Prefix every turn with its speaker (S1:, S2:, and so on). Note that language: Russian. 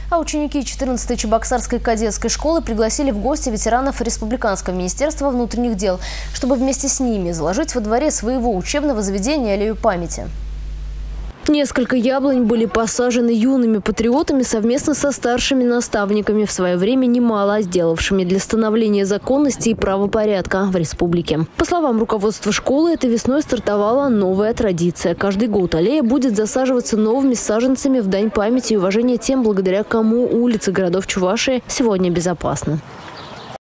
S1: А ученики 14-й Чебоксарской кадетской школы пригласили в гости ветеранов Республиканского министерства внутренних дел, чтобы вместе с ними заложить во дворе своего учебного заведения аллею памяти. Несколько яблонь были посажены юными патриотами совместно со старшими наставниками, в свое время немало сделавшими для становления законности и правопорядка в республике. По словам руководства школы, этой весной стартовала новая традиция. Каждый год аллея будет засаживаться новыми саженцами в дань памяти и уважения тем, благодаря кому улицы городов Чувашии сегодня безопасны.